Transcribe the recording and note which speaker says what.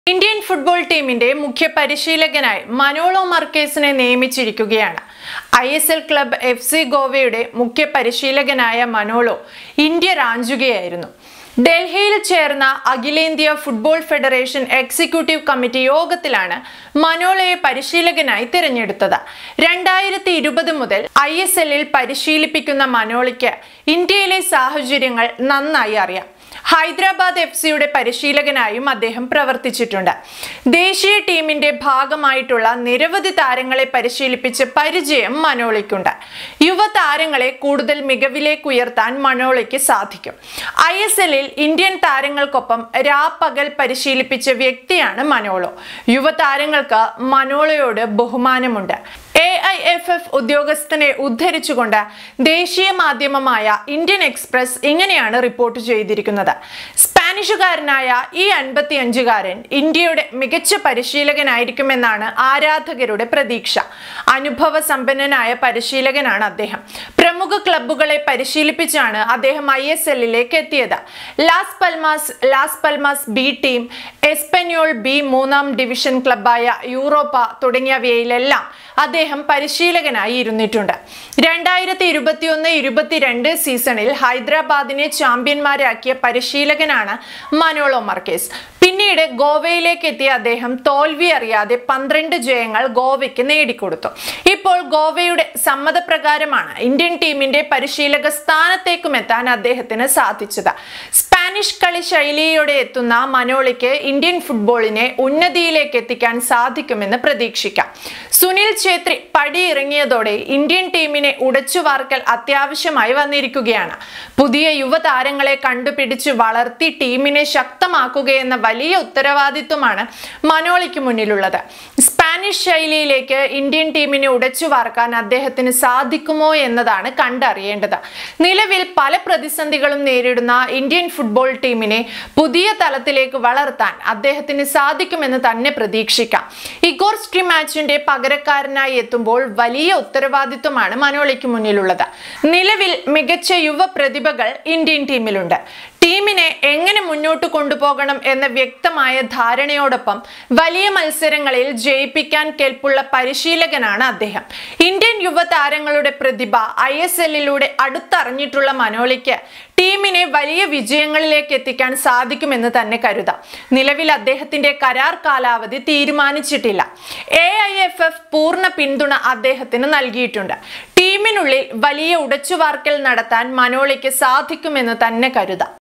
Speaker 1: Indian football ടീമിന്റെ മുഖ്യ പരിശീലകനായി മനോളോ മർക്കേസിനെ നിയമിച്ചിരിക്കുകയാണ്. ISL ക്ലബ് FC ഗോവയുടെ മുഖ്യ പരിശീലകനായ മനോളോ ഇന്ത്യ റാഞ്ചുകയായിരുന്നു. ഡൽഹിയിൽ ചേർന്ന അഖിലേന്ത്യാ ഫുട്ബോൾ ഫെഡറേഷൻ എക്സിക്യൂട്ടീവ് കമ്മിറ്റി യോഗത്തിലാണ് മനോളയെ പരിശീലകനായി തിരഞ്ഞെടുത്തത്. 2020 മുതൽ ISLൽ പരിശീലിപ്പിക്കുന്ന മനോളയ്ക്ക് ഇന്ത്യയിലെ സാഹചര്യങ്ങൾ നന്നായി അറിയാം. ഹൈദരാബാദ് FCയുടെ പരിശീലകനായും അദ്ദേഹം പ്രവർത്തിച്ചിട്ടുണ്ട്. ദേശീയ ടീമിന്റെ ഭാഗമായിട്ടുള്ള നിരവധി താരങ്ങളെ പരിശീലിപ്പിച്ച് പരിചയം മനോളിക്കുണ്ട്. യുവ താരങ്ങളെ കൂടുതൽ മികവിലേക്ക് ഉയർത്താൻ മനോളിക്ക് സാധിക്കും. ISLൽ ഇന്ത്യൻ താരങ്ങൾക്കൊപ്പം രാപ്പകൽ പരിശീലിപ്പിച്ച വ്യക്തിയാണ് മനോളോ. യുവ താരങ്ങൾക്ക് മനോളയോട് ബഹുമാനമുണ്ട്. AIFF ഉദ്യോഗസ്ഥനെ ഉദ്ധരിച്ചുകൊണ്ട് ദേശീയ മാധ്യമമായ ഇന്ത്യൻ എക്സ്പ്രസ് ഇങ്ങനെയാണ് റിപ്പോർട്ട് ചെയ്തിരിക്കുന്നത്. സ്പാനിഷുകാരനായ ഈ 55-കാരൻ ഇന്ത്യയുടെ മികച്ച പരിശീലകനായിരിക്കുമെന്നാണ് ആരാധകരുടെ പ്രതീക്ഷ. അനുഭവ സമ്പന്നനായ പരിശീലകനാണ് അദ്ദേഹം. പ്രമുഖ ക്ലബ്ബുകളെ പരിശീലിപ്പിച്ചാണ് അദ്ദേഹം ISLലേക്ക് എത്തിയത്. Las Palmas B team, Espanyol B 3ാം ഡിവിഷൻ ക്ലബ്ബായ യൂറോപ്പ തുടങ്ങിയവയിലെല്ലാം അദ്ദേഹം പരിശീലകനായി ഇരുന്നിട്ടുണ്ട്. 2021-22 സീസണിൽ ഹൈദരാബാദിനെ ചാമ്പ്യന്മാരാക്കിയ പരിശീലകനാണ് മനോളോ മർക്കേസ്. പിന്നീട് ഗോവയിലേക്ക് എത്തിയ അദ്ദേഹം തോൽവി അറിയാതെ 12 ജയങ്ങൾ ഗോവയ്ക്ക് നേടിക്കൊടുത്തു. ഇപ്പോൾ ഗോവയുടെ സമ്മതപ്രകാരമാണ് ഇന്ത്യൻ ടീമിന്റെ പരിശീലക സ്ഥാനത്തേക്കും എത്താൻ അദ്ദേഹത്തിന് സാധിച്ചത്. സ്പാനിഷ് കളി ശൈലിയോടെ എത്തുന്ന മനോളിക്ക് ഇന്ത്യൻ ഫുട്ബോളിനെ ഉന്നതിയിലേക്ക് എത്തിക്കാൻ സാധിക്കുമെന്ന് പ്രതീക്ഷിക്കാം. സുനിൽ ഛേത്രി പടിയിറങ്ങിയതോടെ ഇന്ത്യൻ ടീമിനെ ഉടച്ചുവാർക്കൽ അത്യാവശ്യമായി വന്നിരിക്കുകയാണ്. പുതിയ യുവതാരങ്ങളെ കണ്ടുപിടിച്ച് വളർത്തി ടീമിനെ ശക്തമാക്കുകയെന്ന വലിയ ഉത്തരവാദിത്വമാണ് മനോളിക്ക് മുന്നിലുള്ളത്. സ്പാനിഷ് ശൈലിയിലേക്ക് ഇന്ത്യൻ ടീമിനെ ഉടച്ചുവാർക്കാൻ അദ്ദേഹത്തിന് സാധിക്കുമോ എന്നതാണ് കണ്ടറിയേണ്ടത്. നിലവിൽ പല പ്രതിസന്ധികളും നേരിടുന്ന ഇന്ത്യൻ ഫുട്ബോൾ ടീമിനെ പുതിയ തലത്തിലേക്ക് വളർത്താൻ അദ്ദേഹത്തിന് സാധിക്കുമെന്ന് തന്നെ പ്രതീക്ഷിക്കാം. ഇഗോർ സ്ട്രിമാച്ചിന്റെ പകരക്കാരനായി എത്തുമ്പോൾ വലിയ ഉത്തരവാദിത്വമാണ് മനോളിക്ക് മുന്നിലുള്ളത്. നിലവിൽ മികച്ച യുവ പ്രതിഭകൾ ഇന്ത്യൻ ടീമിലുണ്ട്. ടീമിനെ എങ്ങനെ മുന്നോട്ട് കൊണ്ടുപോകണം എന്ന വ്യക്തമായ ധാരണയോടൊപ്പം വലിയ മത്സരങ്ങളിൽ ജയിപ്പിക്കാൻ കെൽപ്പുള്ള പരിശീലകനാണ് അദ്ദേഹം. ഇന്ത്യൻ യുവതാരങ്ങളുടെ പ്രതിഭ ISLലൂടെ അടുത്തറിഞ്ഞിട്ടുള്ള മനോളിക്ക് ടീമിനെ വലിയ വിജയങ്ങളിലേക്ക് എത്തിക്കാൻ സാധിക്കുമെന്ന് തന്നെ കരുതാം. നിലവിൽ അദ്ദേഹത്തിന്റെ കരാർ കാലാവധി തീരുമാനിച്ചിട്ടില്ല. AIFF പൂർണ്ണ പിന്തുണ അദ്ദേഹത്തിന് നൽകിയിട്ടുണ്ട്. ടീമിനുള്ളിൽ വലിയ ഉടച്ചുവാർക്കൽ നടത്താൻ മനോളിക്ക് സാധിക്കുമെന്ന് തന്നെ കരുതാം.